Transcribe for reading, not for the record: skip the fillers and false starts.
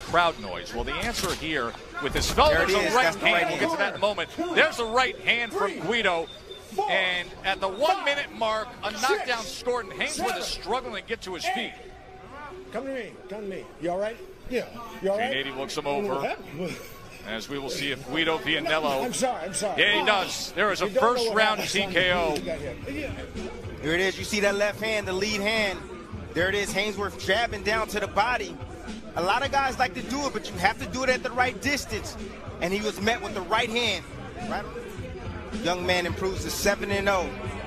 crowd noise? Well, the answer here with this fellow, there's a right hand. We'll get to that in a moment. There's a right hand from Guido. And at the 1 minute mark, a knockdown scored, and Hainsworth is struggling to get to his feet. Come to me. Come to me. You all right? Yeah. You all right? 380 looks him over. As we will see if Guido Vianello. I'm sorry. Yeah, he does. There is a first round TKO. Here it is. You see that left hand, the lead hand. There it is. Hainsworth jabbing down to the body. A lot of guys like to do it, but you have to do it at the right distance. And he was met with the right hand. Right. Young man improves to 7-0.